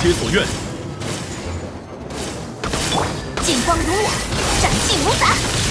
皆所愿。 金光如我，斩尽无杂。